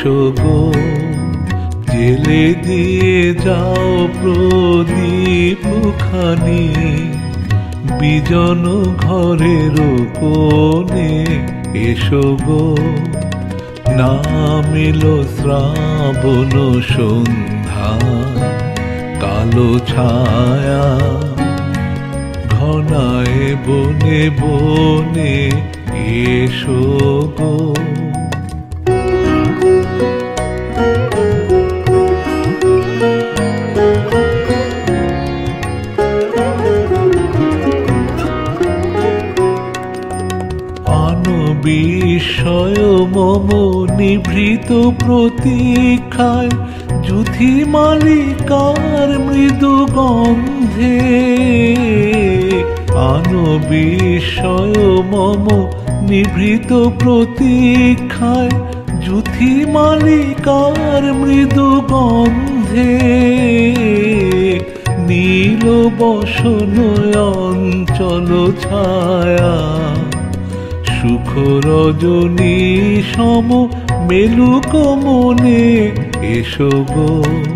এসো গো জেলে দিয়ে যাও প্রদীপ খানি বিজন ঘরের কোণে এসো গো নামিল শ্রাবণ সন্ধ্যা কালো ছায়া ঘনায় বনে বনে এসো গো বিস্ময় মম নিভৃত প্রতীক্ষায় যুথি মালিকার মৃদু গন্ধে বিস্ময় মম নিভৃত প্রতীক্ষায় যুথি মালিকার মৃদু গন্ধে নীল বসন অঞ্চল ছায়া সুখ রজনী সম মেলুক মনে এসো গো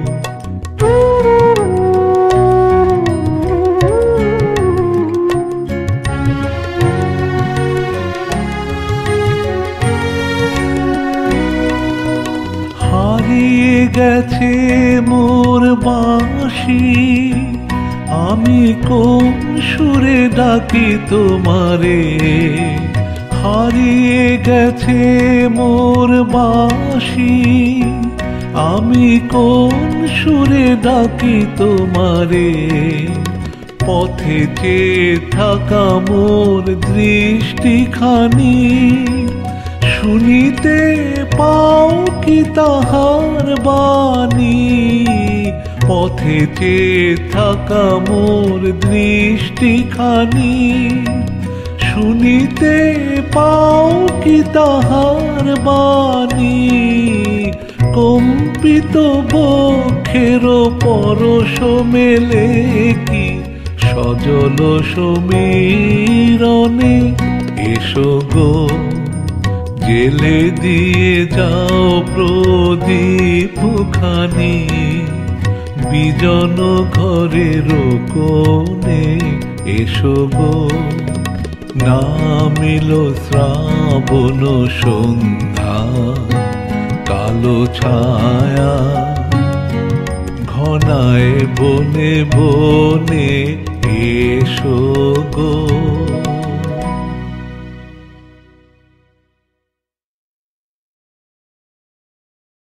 হারিয়ে গেছে মোর বাঁশি আমি কোন সুরে ডাকি তোমারে হারিয়ে গেছে মোর বাঁশি আমি কোন সুরে ডাকি তোমারে পথে চেয়ে থাকা মোর দৃষ্টিখানি শুনিতে পাও কি তাহার বাণী পথে চেয়ে থাকা মোর দৃষ্টিখানি শুনিতে পাও কি তাহার বাণী কম্পিত বক্ষের পরশ মেলে কি সজল সমীরণে এসো গো জেলে দিয়ে যাও প্রদীপ খানি বিজন ঘরের কোণে এসো গো নামিল শ্রাবণ সন্ধ্যা কালো ছায়া ঘনায় বনে বনে এসো গো।